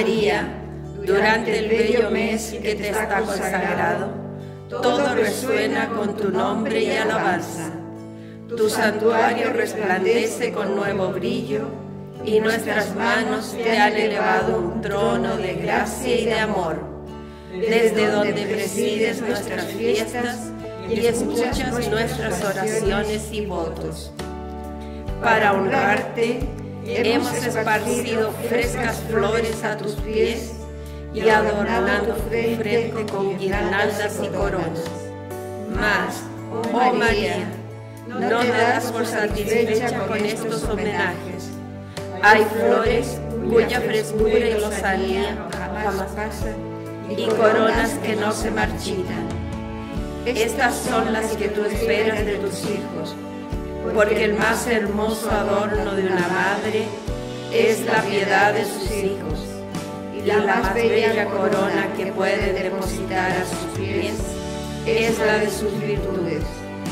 María, durante el bello mes que te está consagrado, todo resuena con tu nombre y alabanza. Tu santuario resplandece con nuevo brillo, y nuestras manos te han elevado un trono de gracia y de amor, desde donde presides nuestras fiestas y escuchas nuestras oraciones y votos. Para honrarte, hemos esparcido frescas flores a tus pies y adornado tu frente con guirnaldas y coronas. Mas, oh María, no te das por satisfecha con estos homenajes. Hay flores cuya frescura y lozanía jamás pasan, y coronas que no se marchitan. Estas son las que tú esperas de tus hijos, porque el más hermoso adorno de una madre es la piedad de sus hijos, y la más bella corona que pueden depositar a sus pies es la de sus virtudes.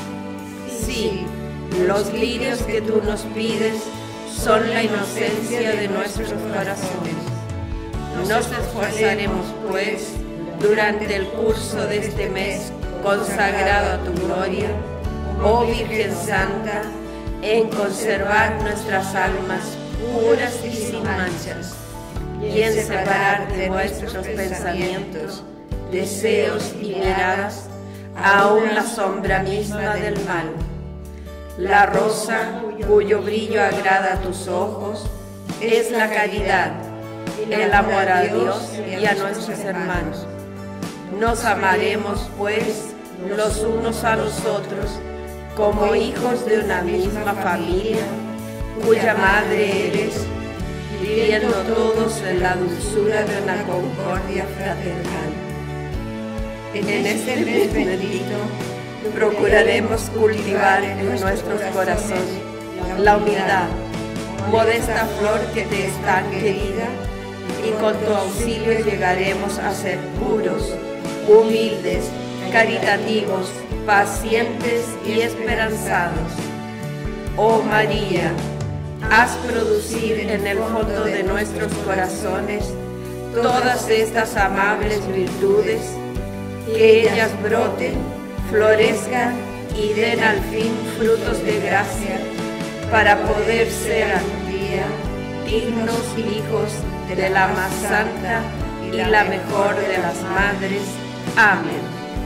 Sí, los lirios que tú nos pides son la inocencia de nuestros corazones. Nos esforzaremos, pues, durante el curso de este mes consagrado a tu gloria, oh Virgen Santa, en conservar nuestras almas puras y sin manchas, y en separar de nuestros pensamientos, deseos y miradas aún la sombra misma del mal. La rosa cuyo brillo agrada a tus ojos es la caridad, el amor a Dios y a nuestros hermanos. Nos amaremos, pues, los unos a los otros, como hijos de una misma familia, cuya madre eres, viviendo todos en la dulzura de una concordia fraternal. En este mes bendito, procuraremos cultivar en nuestros corazones la humildad, modesta flor que te es tan querida, y con tu auxilio llegaremos a ser puros, humildes, caritativos, pacientes y esperanzados. Oh María, haz producir en el fondo de nuestros corazones todas estas amables virtudes, que ellas broten, florezcan y den al fin frutos de gracia, para poder ser algún día dignos hijos de la más santa y la mejor de las madres. Amén.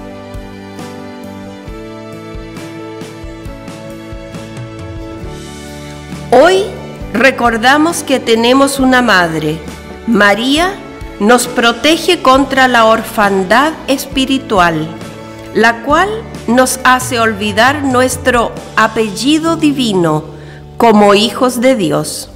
Hoy recordamos que tenemos una madre. María nos protege contra la orfandad espiritual, la cual nos hace olvidar nuestro apellido divino como hijos de Dios.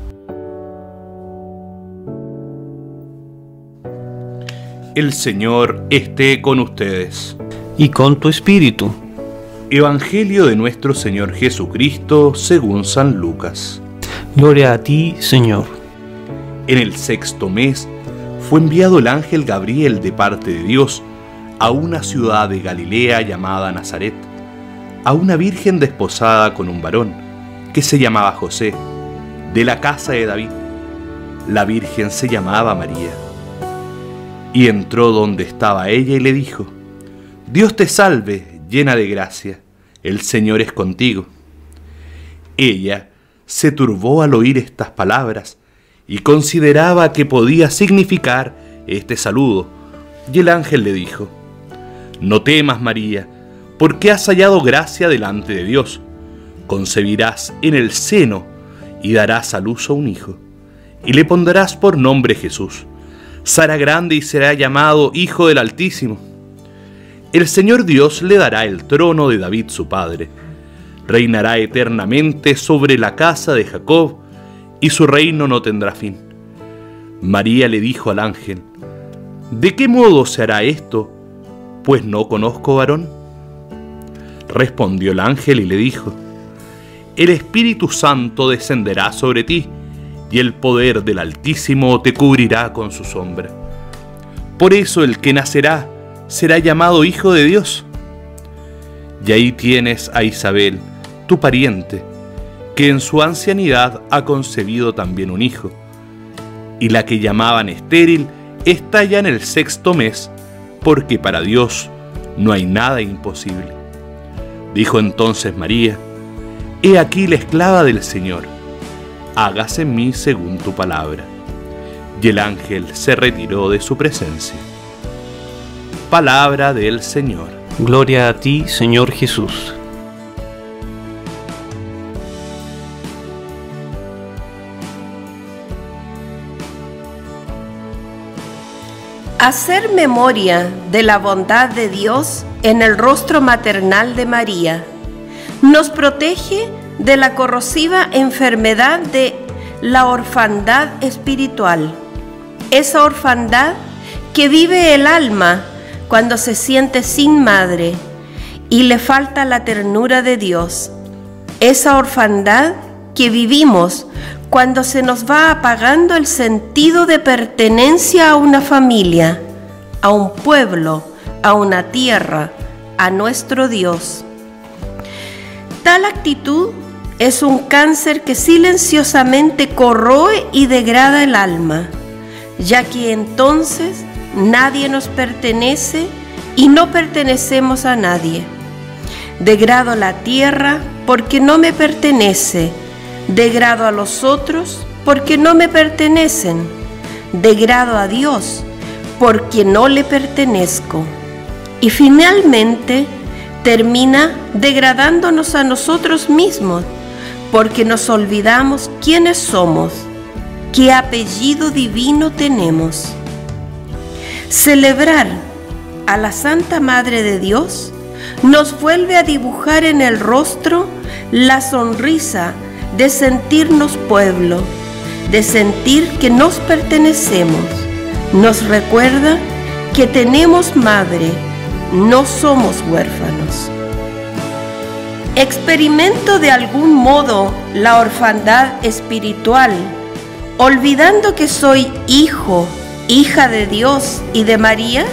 El Señor esté con ustedes. Y con tu espíritu. Evangelio de nuestro Señor Jesucristo según San Lucas. Gloria a ti, Señor. En el 6º mes fue enviado el ángel Gabriel de parte de Dios a una ciudad de Galilea llamada Nazaret, a una virgen desposada con un varón que se llamaba José, de la casa de David. La virgen se llamaba María. Y entró donde estaba ella y le dijo: Dios te salve, llena de gracia, el Señor es contigo. Ella se turbó al oír estas palabras y consideraba que podía significar este saludo. Y el ángel le dijo: No temas, María, porque has hallado gracia delante de Dios. Concebirás en el seno y darás a luz a un hijo, y le pondrás por nombre Jesús. Será grande y será llamado Hijo del Altísimo. El Señor Dios le dará el trono de David su padre. Reinará eternamente sobre la casa de Jacob, y su reino no tendrá fin. María le dijo al ángel: ¿De qué modo se hará esto, pues no conozco varón? Respondió el ángel y le dijo: El Espíritu Santo descenderá sobre ti, y el poder del Altísimo te cubrirá con su sombra. Por eso el que nacerá será llamado Hijo de Dios. Y ahí tienes a Isabel, tu pariente, que en su ancianidad ha concebido también un hijo. y la que llamaban estéril está ya en el 6º mes, porque para Dios no hay nada imposible. Dijo entonces María: He aquí la esclava del Señor, hágase en mí según tu palabra. Y el ángel se retiró de su presencia. Palabra del Señor. Gloria a ti, Señor Jesús. Hacer memoria de la bondad de Dios en el rostro maternal de María nos protege de la corrosiva enfermedad de la orfandad espiritual. Esa orfandad que vive el alma cuando se siente sin madre y le falta la ternura de Dios. Esa orfandad que vivimos cuando se nos va apagando el sentido de pertenencia a una familia, a un pueblo, a una tierra, a nuestro Dios. Tal actitud es un cáncer que silenciosamente corroe y degrada el alma, ya que entonces nadie nos pertenece y no pertenecemos a nadie. Degrado la tierra porque no me pertenece, degrado a los otros porque no me pertenecen, degrado a Dios porque no le pertenezco. Y finalmente termina degradándonos a nosotros mismos porque nos olvidamos quiénes somos, qué apellido divino tenemos. Celebrar a la Santa Madre de Dios nos vuelve a dibujar en el rostro la sonrisa de sentirnos pueblo, de sentir que nos pertenecemos. Nos recuerda que tenemos madre, no somos huérfanos. Experimento de algún modo la orfandad espiritual, olvidando que soy hijo, hija de Dios y de María.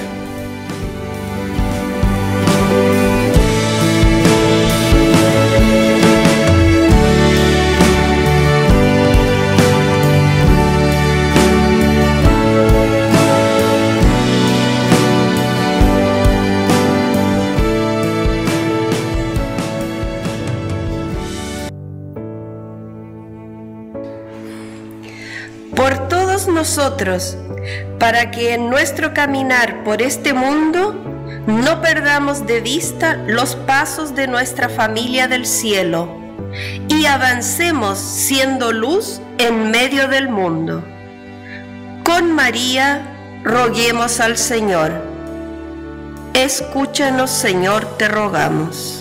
Por todos nosotros, para que en nuestro caminar por este mundo no perdamos de vista los pasos de nuestra familia del cielo y avancemos siendo luz en medio del mundo. Con María, roguemos al Señor. Escúchanos, Señor, te rogamos.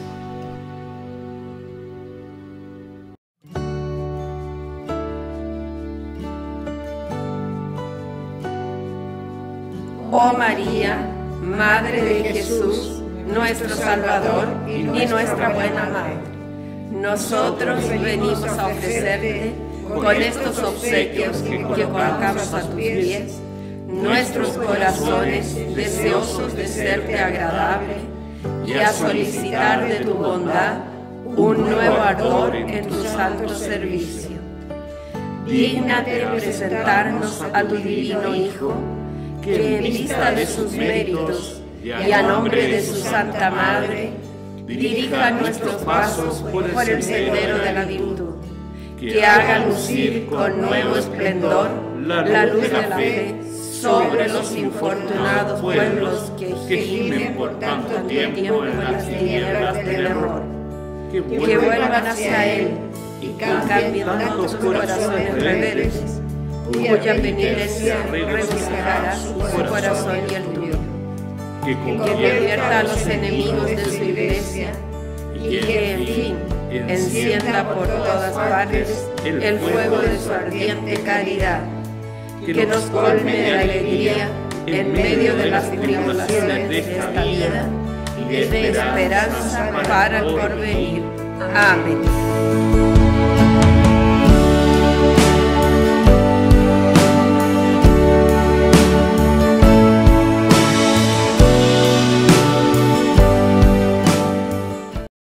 Oh María, Madre de Jesús, nuestro Salvador y nuestra buena Madre, nosotros venimos a ofrecerte con estos obsequios que colocamos a tus pies, nuestros corazones deseosos de serte agradable y a solicitar de tu bondad un nuevo ardor en tu santo servicio. Dígnate presentarnos a tu divino Hijo, que en vista de sus méritos y a nombre de su Santa Madre, dirija nuestros pasos por el sendero de la virtud, que haga lucir con nuevo esplendor la luz de la fe sobre los infortunados pueblos que gimen por tanto tiempo en las tinieblas del error, que vuelvan hacia Él y cambien tantos corazones rebeldes, cuya penitencia regocijará su corazón y el tuyo, que convierta a los enemigos de su iglesia y que, en fin, encienda por todas partes el fuego de su ardiente caridad, que nos colme de alegría en medio de las tribulaciones de esta vida y de esperanza para el porvenir. Amén.